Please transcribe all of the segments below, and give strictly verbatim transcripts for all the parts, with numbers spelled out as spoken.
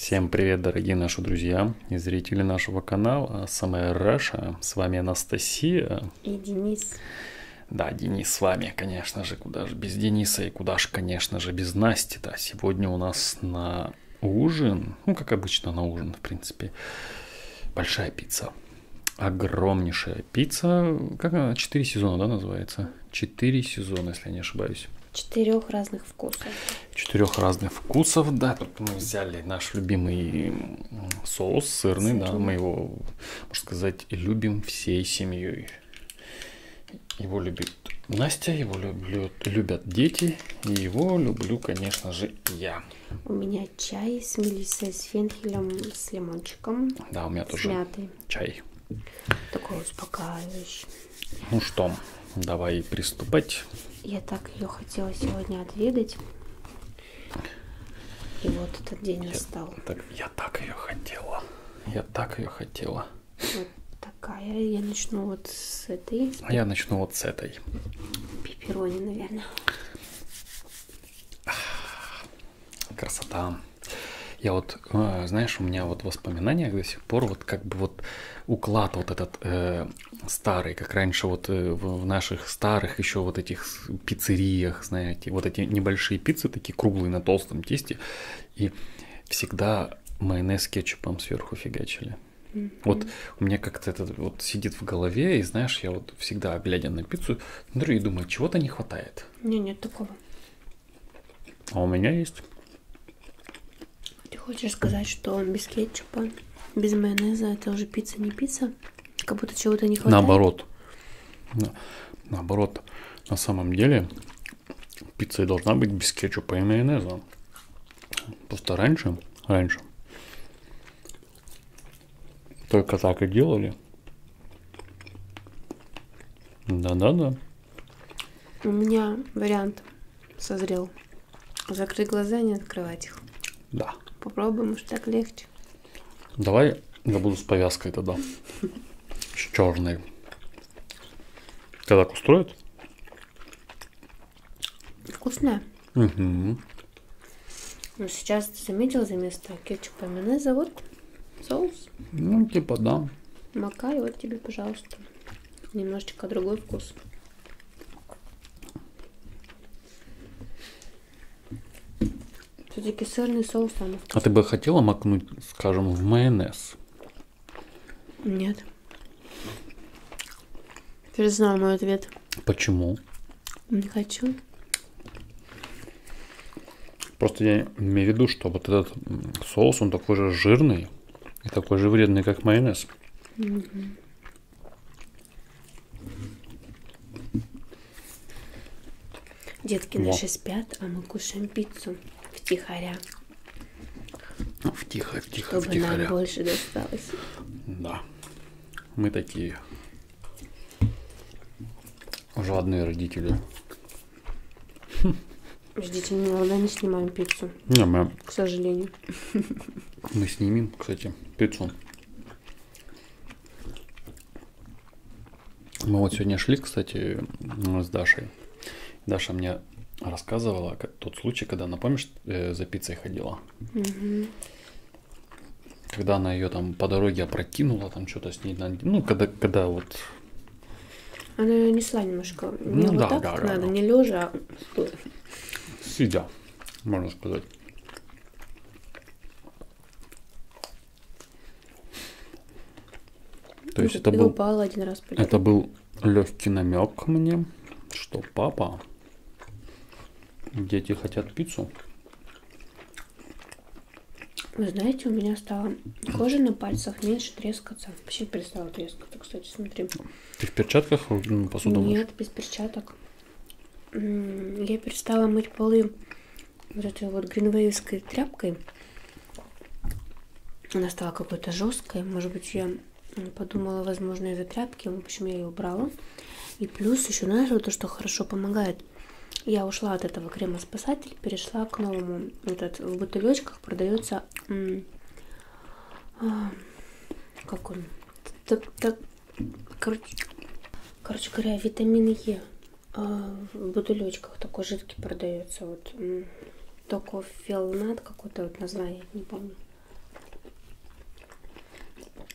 Всем привет, дорогие наши друзья и зрители нашего канала Самая Раша. С вами Анастасия. И Денис. Да, Денис с вами, конечно же, куда же без Дениса и куда же, конечно же, без Насти-то. Сегодня у нас на ужин, ну, как обычно на ужин, в принципе, большая пицца. Огромнейшая пицца, как она, четыре сезона, да, называется? Четыре сезона, если я не ошибаюсь. Четырех разных вкусов. Четырех разных вкусов, да. Тут мы взяли наш любимый соус сырный, сырный, да. Мы его, можно сказать, любим всей семьей. Его любит Настя, его люблю, любят дети, и его люблю, конечно же, я. У меня чай с мелиссой, с фенхелем, с лимончиком. Да, у меня с тоже мятой. Чай. Такой успокаивающий. Ну что, давай приступать. Я так ее хотела сегодня отведать. И вот этот день я, настал. Так, я так ее хотела. Я так ее хотела. Вот такая. Я начну вот с этой. А я начну вот с этой. Пепперони, наверное. Красота. Я вот, знаешь, у меня вот в воспоминаниях до сих пор вот как бы вот уклад вот этот э, старый, как раньше вот э, в, в наших старых еще вот этих пиццериях, знаете, вот эти небольшие пиццы, такие круглые на толстом тесте, и всегда майонез с кетчупом сверху фигачили. Mm-hmm. Вот у меня как-то это вот сидит в голове, и знаешь, я вот всегда, глядя на пиццу, смотрю и думаю, чего-то не хватает. Не, нет такого. А у меня есть. Ты хочешь сказать, что без кетчупа, без майонеза это уже пицца не пицца? Как будто чего-то не хватает? Наоборот. Наоборот. На самом деле пицца и должна быть без кетчупа и майонеза. Просто раньше, раньше только так и делали. Да-да-да. У меня вариант созрел. Закрыть глаза и не открывать их. Да. Попробуем, может так легче. Давай я буду с повязкой тогда. С черной. Тебя так устроит? Вкусная. Угу. Но сейчас ты заметил, за место кетчупа и майонеза вот соус. Ну, типа, да. Макай, вот тебе, пожалуйста. Немножечко другой вкус. Все-таки сырный соус самый вкусный. А ты бы хотела макнуть, скажем, в майонез? Нет. Ты же знал мой ответ. Почему? Не хочу. Просто я имею в виду, что вот этот соус, он такой же жирный и такой же вредный, как майонез. Mm-hmm. Детки Во. наши спят, а мы кушаем пиццу втихаря. В тихо, в тихо, чтобы втихаря. нам больше досталось. Да. Мы такие жадные родители. Ждите, мы никогда не снимаем пиццу. Не, мы, к сожалению. Мы снимем, кстати, пиццу. Мы вот сегодня шли, кстати, с Дашей. Даша мне рассказывала тот случай, когда она, помнишь, за пиццей ходила. Угу. Когда она ее там по дороге опрокинула, там что-то с ней, ну, когда, когда вот... Она ее несла немножко. Не ну, вот да, так да, как да, надо, да. не лежа, а сидя, можно сказать. То есть это был, упала один раз это был легкий намек мне, что папа, дети хотят пиццу. Вы знаете, у меня стала кожа на пальцах меньше трескаться. Вообще перестала трескаться, кстати, смотри. Ты в перчатках посуду моешь? Нет, без перчаток. Я перестала мыть полы вот этой вот гринвейвской тряпкой. Она стала какой-то жесткой. Может быть, я подумала, возможно, из-за тряпки. В общем, я ее убрала. И плюс еще, знаешь, вот то, что хорошо помогает. Я ушла от этого крема спасатель, перешла к новому. Вот этот в бутылечках продается, а, как он, так, так, короче, короче говоря, витамин Е а, в бутылечках такой жидкий продается. Вот токофелнат какое-то вот название, не помню.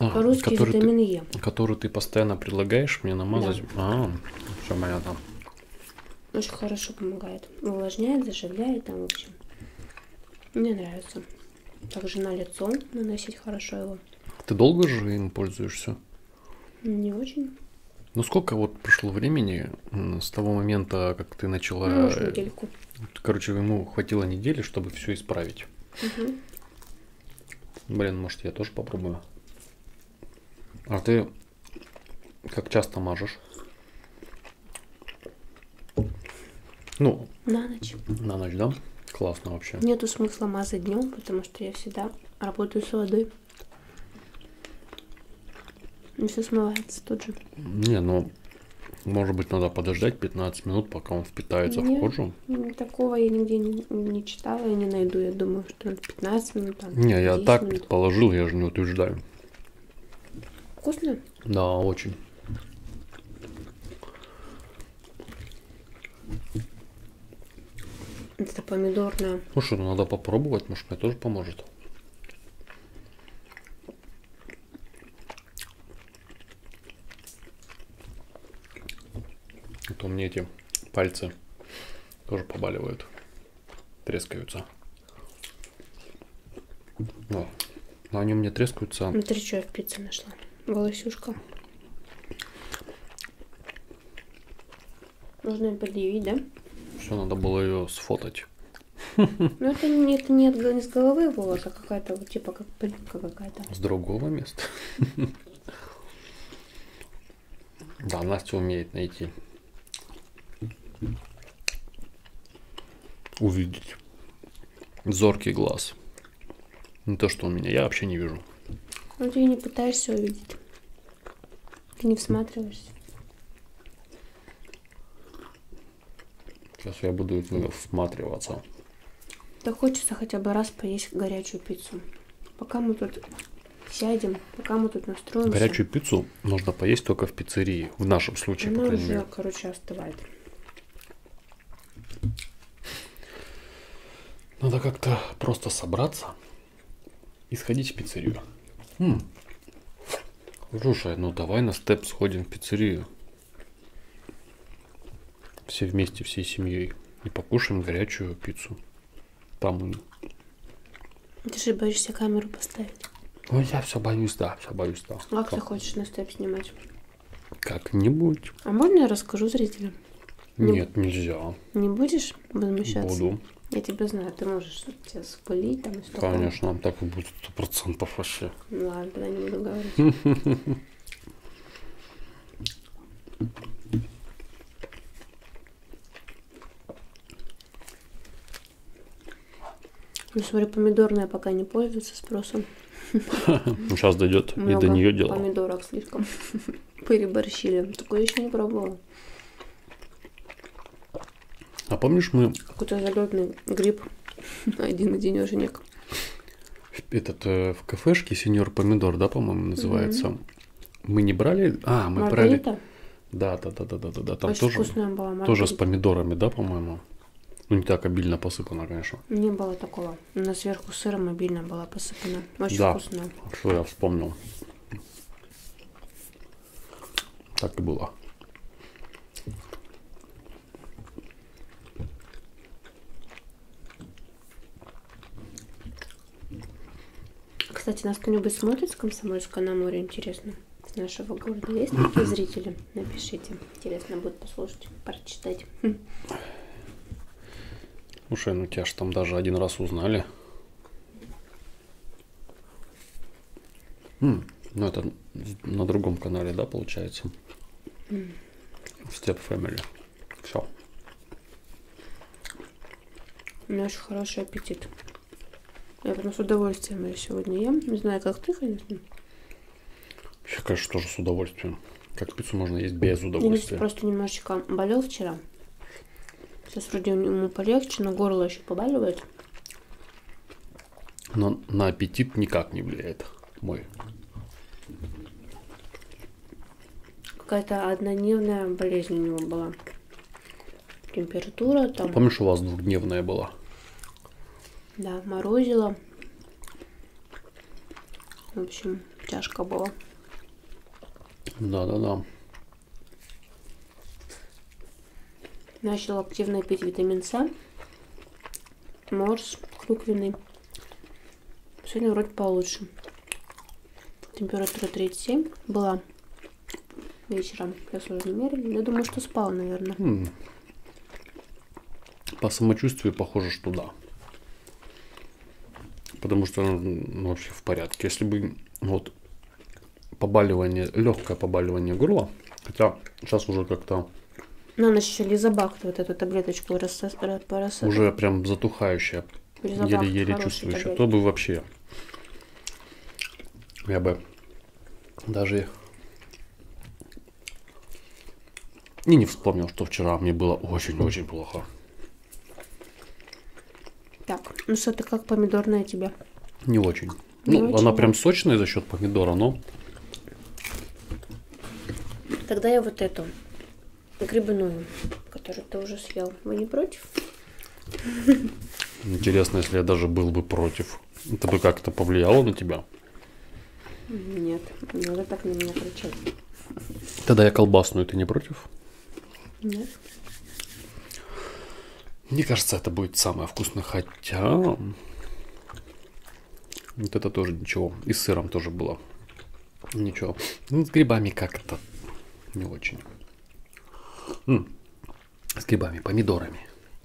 А, По-русски который витамин ты, Е. который ты постоянно предлагаешь мне намазать. Да. А, все понятно. Очень хорошо помогает. Увлажняет, заживляет там, в общем. Мне нравится. Также на лицо наносить хорошо его. Ты долго же им пользуешься? Не очень. Ну сколько вот прошло времени м, с того момента, как ты начала... Ну, может, недельку. Короче, ему хватило недели, чтобы все исправить. Угу. Блин, может, я тоже попробую. А ты как часто мажешь? Ну, На ночь. на ночь, да? Классно вообще. Нету смысла мазать днем, потому что я всегда работаю с водой. И все смывается тут же. Не, ну, может быть, надо подождать пятнадцать минут, пока он впитается Нет, в кожу. такого я нигде не, не читала и не найду. Я думаю, что надо пятнадцать минут. Там, Не, я десять так минут. предположил, я же не утверждаю. Вкусно? Да, очень. Это помидорная. Слушай, ну надо попробовать, может, мне тоже поможет. А то мне эти пальцы тоже побаливают, трескаются. О, но они у меня трескаются. Смотри, что я в пицце нашла. Волосюшка. Можно ее предъявить, да? Все, надо было ее сфотать. Ну, это не, это не, от- не с головы волос, а какая-то вот типа как плитка какая-то. С другого места. Да, Настя умеет найти. Увидеть. Зоркий глаз. Не то, что у меня, я вообще не вижу. Ну, ты не пытаешься увидеть. Ты не всматриваешься. Сейчас я буду всматриваться. Да хочется хотя бы раз поесть горячую пиццу. Пока мы тут сядем, пока мы тут настроимся. Горячую пиццу нужно поесть только в пиццерии. В нашем случае, по Она крайней уже, мере. короче, остывает. Надо как-то просто собраться и сходить в пиццерию. М. Слушай, ну давай на степ сходим в пиццерию. Все вместе, всей семьей. И покушаем горячую пиццу. Там. Ты же боишься камеру поставить. Ой, я все боюсь, да, все боюсь, да. Как ты хочешь на степ снимать? Как-нибудь. А можно я расскажу зрителям? Нет, нельзя. Не будешь возмущаться? Буду. Я тебя знаю, ты можешь тебя спылить там и столько. Конечно, так и будет сто процентов вообще. Ну ладно, тогда не буду говорить. Ну, смотри, помидорная пока не пользуется спросом. Ну, сейчас дойдет и Много до нее дело. помидорок слишком переборщили. Такое еще не пробовала. А помнишь, мы Какой-то залетный гриб. Один-одинешенек. этот э, в кафешке сеньор помидор, да, по-моему, называется. Мы не брали. А, мы брали. Маргарита? Да, да, да, да, да, да, да. Там Очень тоже, вкусная была маргарита. тоже с помидорами, да, по-моему. Ну, не так обильно посыпано, конечно. Не было такого. Она сверху сыром обильно была посыпана. Очень Да. вкусная. Что я вспомнил. Так и было. Кстати, нас кто-нибудь смотрит с Комсомольска на море, интересно? С нашего города есть такие зрители? Напишите. Интересно будет послушать, прочитать. Хм. Слушай, ну тебя ж там даже один раз узнали. М, ну это на другом канале, да, получается? Step Family. Все. У меня очень хороший аппетит. Я прям с удовольствием ее сегодня ем. Не знаю, как ты, конечно. Я, конечно, тоже с удовольствием. Как пиццу можно есть без Я удовольствия. просто немножечко болел вчера. Сейчас вроде ему полегче, но горло еще побаливает. Но на аппетит никак не влияет мой. Какая-то однодневная болезнь у него была. Температура там, Помнишь, у вас двухдневная была? да, морозило. В общем, тяжко было. Да-да-да. Начал активно пить витамин С, морс клюквенный. Сегодня вроде получше. Температура тридцать семь была вечером. Сейчас уже не мерили. Я думаю, что спал, наверное. М. По самочувствию похоже, что да. Потому что ну, вообще в порядке. Если бы вот побаливание, легкое побаливание горла, хотя сейчас уже как-то Ну, она еще лизобакт, вот эту таблеточку рассосать. уже прям затухающая, Лизобакт еле-еле хороший чувствующая, таблетка. то бы вообще я бы даже и не вспомнил, что вчера мне было очень-очень плохо. Так, ну что, ты как помидорная тебе? Не очень. Не Ну, очень, она да. прям сочная за счет помидора, но Тогда я вот эту грибную, которую ты уже съел. Вы не против? интересно, если я даже был бы против. Это бы как-то повлияло на тебя? Нет, не надо так на меня кричать. Тогда я колбасную, ты не против? Нет. Мне кажется, это будет самое вкусное, хотя вот это тоже ничего. И с сыром тоже было ничего. Ну, с грибами как-то не очень. М, С грибами, помидорами.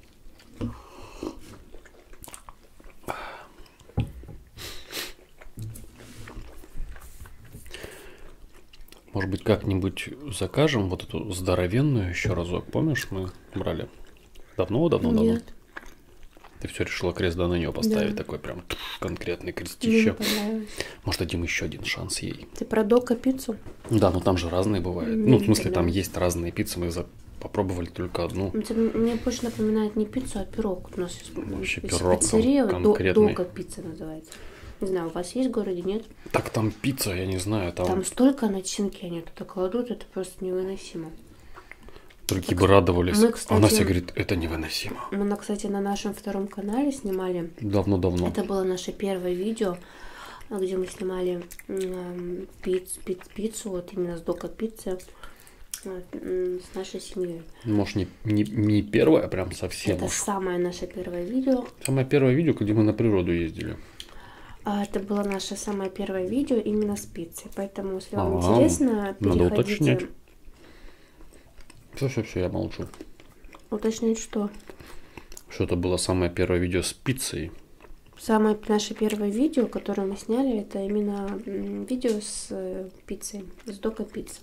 Может быть, как-нибудь закажем вот эту здоровенную еще разок. Помнишь, мы брали давно-давно-давно? Нет. Ты все решила крест да на нее поставить, Да. такой прям конкретный Мне не крестище. понравилось. Может, дадим еще один шанс ей. Ты про дока пиццу? Да, но там же разные бывают. Мне Ну, в не смысле, там понравилось. есть разные пиццы. Мы за- попробовали только одну. Это мне больше напоминает не пиццу, а пирог. У нас есть, Вообще есть пирог пиццерия, кон- До- конкретный. Дока пицца называется. Не знаю, у вас есть в городе, нет? Так там пицца, я не знаю, там, Там столько начинки они туда кладут, это просто невыносимо. другие бы радовались. мы, А кстати- Настя говорит, это невыносимо. Мы, на- кстати, на нашем втором канале снимали. Давно-давно. Это было наше первое видео, где мы снимали м, пиц, пиц- пиццу, вот именно с Дока пиццы, вот, м, с нашей семьей. Может, не, не, не первое, а прям совсем Это уж. самое наше первое видео. Самое первое видео, где мы на природу ездили. А это было наше самое первое видео именно с пиццей. Поэтому, если вам А, интересно, надо уточнять. переходите. Все-все-все, я молчу. Уточнять, что Что это было самое первое видео с пиццей. самое наше первое видео, которое мы сняли, это именно м, видео с э, пиццей, с Дока пиццы.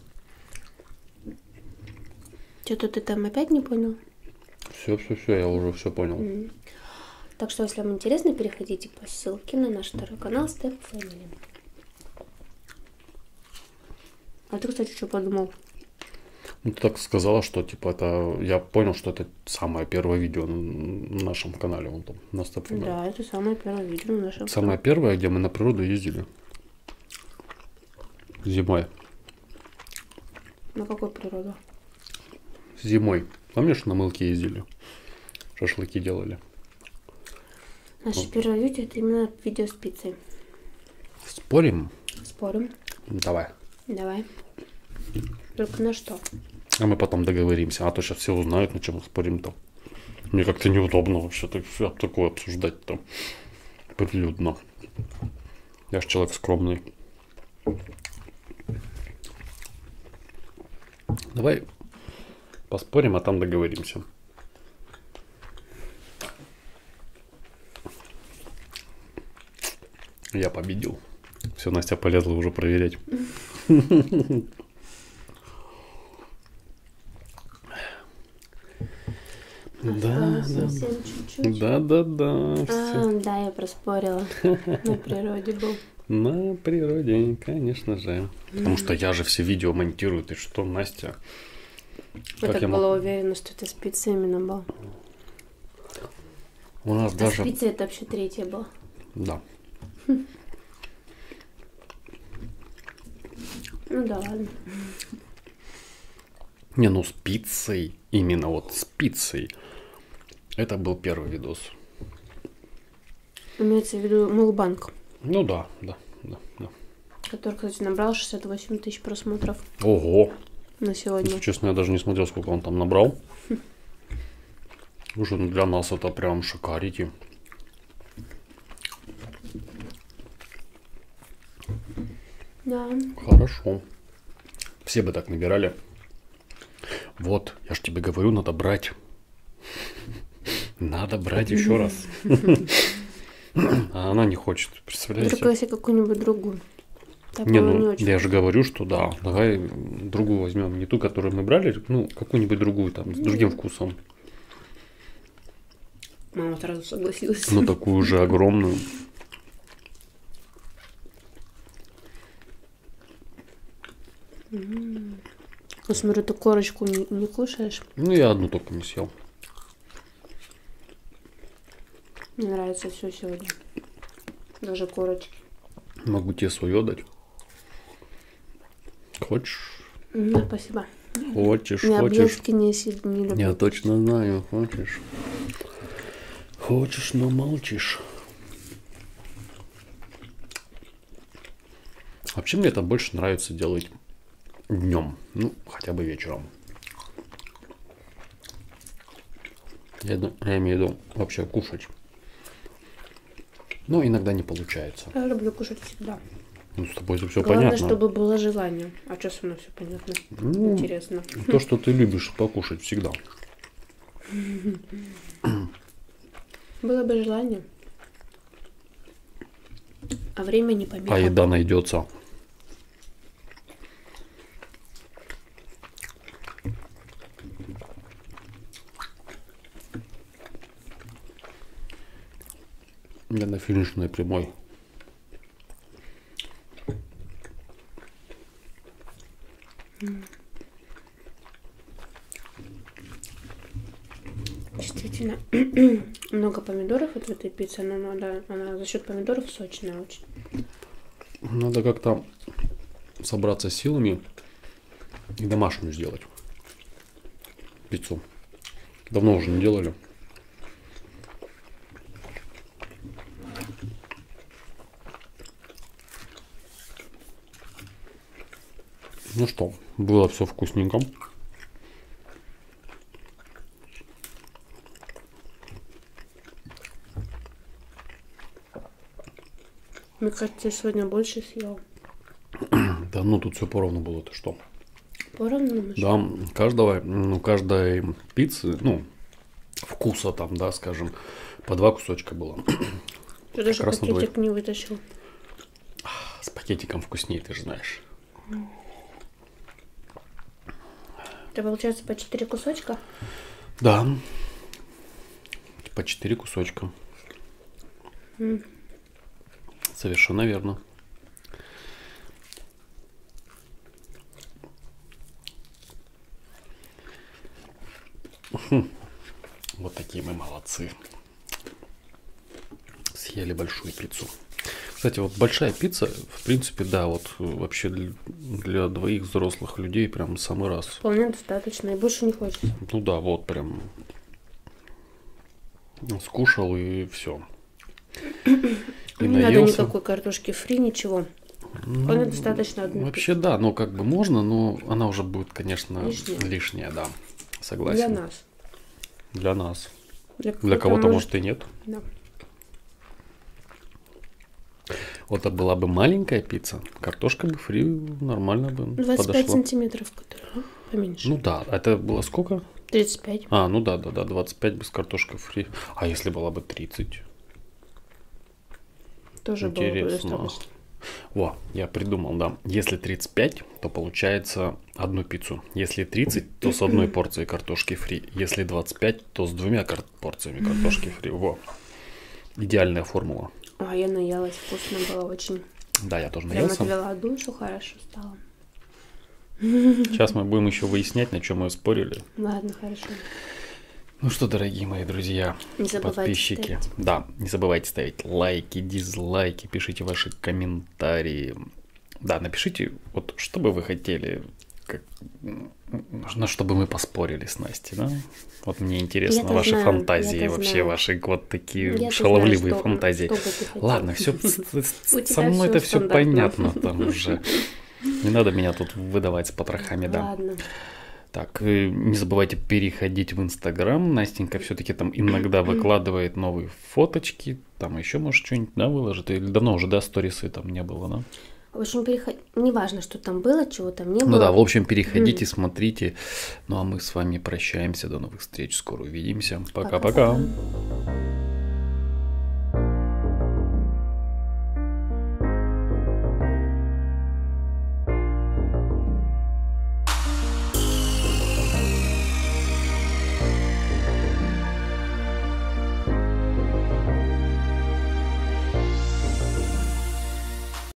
Что-то ты там опять не понял? Все-все-все, я уже все понял. М. Так что, если вам интересно, переходите по ссылке на наш второй канал Step Family. А ты, кстати, что подумал? Ну, ты так сказала, что типа это. Я понял, что это самое первое видео на нашем канале. Вон там, на Step Family. Да, это самое первое видео на нашем Самое первое, где мы на природу ездили. Зимой. На какую природу? Зимой. Помнишь, на мылке ездили? Шашлыки делали. Наше первое видео это именно видео с пиццей. Спорим? Спорим? Давай. Давай. Только на что? А мы потом договоримся. А то сейчас все узнают, на чем мы спорим-то. Мне как-то неудобно вообще так, такое обсуждать-то. Прилюдно. Я же человек скромный. Давай поспорим, а там договоримся. Я победил. Все, Настя полезла уже проверять. Да, Осталось да, совсем чуть-чуть. да, да, да. всё. А, да, я проспорила. На природе был. На природе, конечно же. Потому что я же все видео монтирую. Ты что, Настя? Я так я была мог- уверена, что это с пиццей именно был. У нас А с даже... пиццей это вообще третье было. Да. Ну да ладно. Не, ну с пиццей, именно вот с пиццей. Это был первый видос. Имеется в виду мулбанк. Ну да, да, да, да. который, кстати, набрал шестьдесят восемь тысяч просмотров. Ого! На сегодня. Если честно, я даже не смотрел, сколько он там набрал. Слушай, ну для нас это прям шикарики. Да. Хорошо. Все бы так набирали. Вот, я ж тебе говорю, надо брать. Надо брать еще раз. А она не хочет, представляете? Только если какую-нибудь другую. Так Не, она ну, не очень. я же говорю, что да, давай другую возьмем. Не ту, которую мы брали, ну, какую-нибудь другую там, с другим вкусом. Мама сразу согласилась. Ну, такую же огромную. Ну, смотрю, ты корочку не, не кушаешь. Ну, я одну только не съел. Мне нравится все сегодня. Даже корочки. Могу тебе свое дать. Хочешь? Ну, спасибо. Хочешь, Не хочешь. объедки не, си- не люблю. Я точно знаю, хочешь. Хочешь, но молчишь. Вообще мне это больше нравится делать днем. Ну, хотя бы вечером. Я, иду- я имею в виду вообще кушать. Но иногда не получается. Я люблю кушать всегда. Ну, с тобой все Главное, понятно. чтобы было желание. А что со мной все понятно? Ну, Интересно. То, что ты любишь покушать всегда. Было бы желание. А время не помеха. А еда найдется. Я на финишной прямой. Действительно, много помидоров вот в этой пицце, но надо, она за счет помидоров сочная очень. Надо как-то собраться с силами и домашнюю сделать пиццу. Давно уже не делали. Ну что, было все вкусненько. Мне кажется, я сегодня больше съел. Да ну тут все поровну было, ты что? Поровну мы Да, каждого, ну, каждой пиццы, ну, вкуса там, да, скажем, по два кусочка было. Ты даже раз на пакетик не вытащил. С пакетиком вкуснее, ты же знаешь. Это получается по четыре кусочка? Да, по четыре кусочка. М. Совершенно верно. Хм. Вот такие мы молодцы. Съели большую пиццу. Кстати, вот большая пицца, в принципе, да, вот э, вообще для, для двоих взрослых людей прям самый раз. Вполне достаточно, и больше не хочется. Ну да, вот прям скушал и все. И Не надо наелся. никакой картошки фри, ничего. Вполне достаточно одной Вообще да, но как бы можно, но она уже будет, конечно, Лишняя. лишняя, да. пиццы. Согласен. Для нас. Для нас. Для, Для кого-то, может, и нет. Да. Вот это была бы маленькая пицца, картошка бы фри нормально бы двадцать пять подошла. сантиметров, которые, ну, поменьше. Ну да, это было сколько? тридцать пять. А, ну да, да, да, двадцать пять бы с картошкой фри. А если была бы тридцать? Тоже было бы Интересно. достаточно. Во, я придумал, да. Если тридцать пять, то получается одну пиццу. Если тридцать, то с одной порцией картошки фри. Если двадцать пять, то с двумя кар- порциями картошки фри. Во. Идеальная формула. А я наелась, вкусно было очень. Да, я тоже Прям наелся. отвела душу, хорошо стало. Сейчас мы будем еще выяснять, на чем мы спорили. Ладно, хорошо. Ну что, дорогие мои друзья, Не забывайте подписчики. ставить. Да, не забывайте ставить лайки, дизлайки, пишите ваши комментарии. Да, напишите, вот что бы вы хотели, как, Можно, чтобы мы поспорили с Настей, да? Вот мне интересно Я-то ваши знаю, фантазии, я-то вообще знаю. ваши вот такие Я-то шаловливые знаю, что- фантазии. что бы ты хотел. Ладно, все У со тебя мной это всё все стандартно. понятно там уже. Не надо меня тут выдавать с потрохами, да. Ладно. Так, э, не забывайте переходить в Инстаграм. Настенька все-таки там иногда выкладывает новые фоточки. Там еще, может, что-нибудь, да, выложит. Или давно уже, да, сторисы там не было, да? В общем, переход... неважно, что там было, чего там не было. Ну да, в общем, переходите, смотрите. Ну а мы с вами прощаемся. До новых встреч. Скоро увидимся. Пока-пока. Пока-пока.